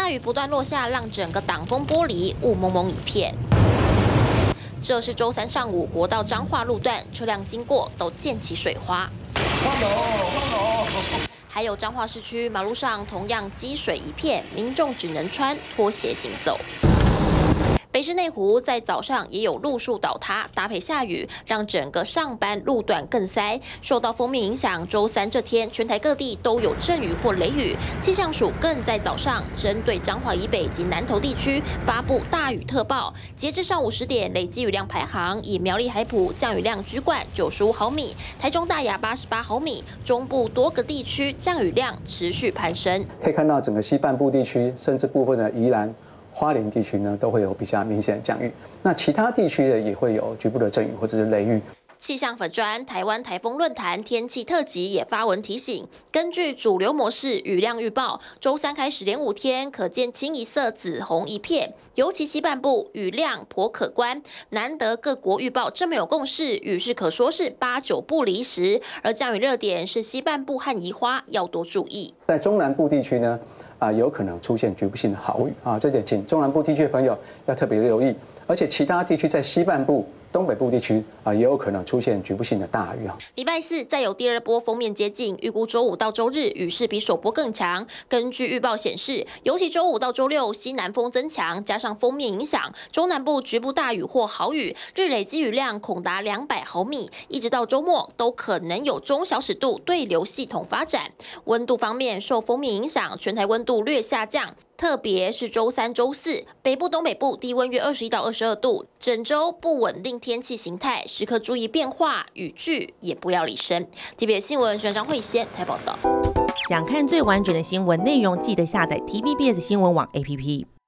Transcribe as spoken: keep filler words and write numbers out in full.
大雨不断落下，让整个挡风玻璃雾蒙蒙一片。这是周三上午国道彰化路段，车辆经过都溅起水花。 换楼，换楼。 还有彰化市区马路上同样积水一片，民众只能穿拖鞋行走。 北市内湖在早上也有路树倒塌，搭配下雨，让整个上班路段更塞。受到锋面影响，周三这天全台各地都有阵雨或雷雨。气象署更在早上针对彰化以北及南投地区发布大雨特报。截至上午十点，累积雨量排行以苗栗海埔降雨量居冠，九十五毫米；台中大雅八十八毫米。中部多个地区降雨量持续攀升。 可以看到整个西半部地区，甚至部分的宜兰。 花莲地区呢都会有比较明显的降雨，那其他地区呢也会有局部的阵雨或者是雷雨。 气象粉专台湾台风论坛天气特辑也发文提醒，根据主流模式雨量预报，周三开始连五天，可见清一色紫红一片，尤其西半部雨量颇可观。难得各国预报这么有共识，雨势可说是八九不离十，而降雨热点是西半部和宜花，要多注意。 在中南部地区呢？ 啊，有可能出现局部性的豪雨啊，这点请中南部地区的朋友要特别留意。而且其他地区在西半部、东北部地区啊，也有可能出现局部性的大雨啊。 礼拜四再有第二波锋面接近，预估周五到周日雨势比首波更强。根据预报显示，尤其周五到周六西南风增强，加上锋面影响，中南部局部大雨或豪雨，日累积雨量恐达两百毫米，一直到周末都可能有中小尺度对流系统发展。温度方面，受锋面影响，全台温度略下降。 特别是周三、周四，北部、东北部低温约二十一到二十二度，整周不稳定天气形态，时刻注意变化，雨具也不要离身。T V B S 新闻宣张慧仙台报道。 想看最完整的新闻内容，记得下载 T V B S 新闻网 A P P。